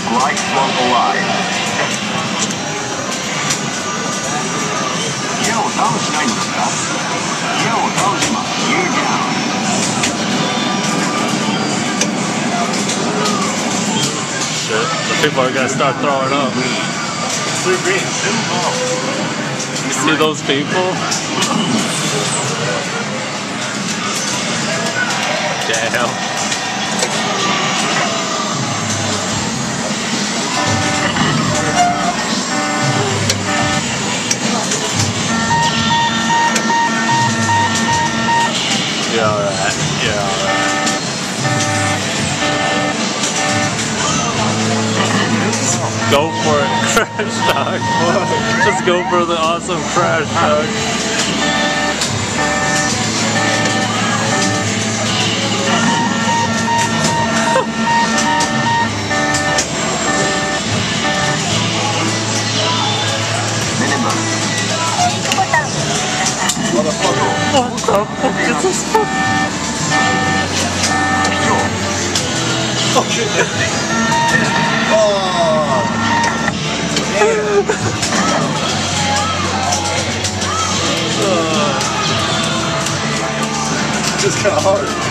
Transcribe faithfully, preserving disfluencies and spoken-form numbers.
Light flunk alive. Yo, that was nice of that. Yo, that was my gear down. Shit, the people are gonna start throwing up. Blue green, simple. You see those people? Damn. Yeah, alright. Yeah, alright. Go for it, crash dog. Just go for the awesome crash dog. What the fuck is this? Oh shit. Oh. Damn. uh, just kind of hard.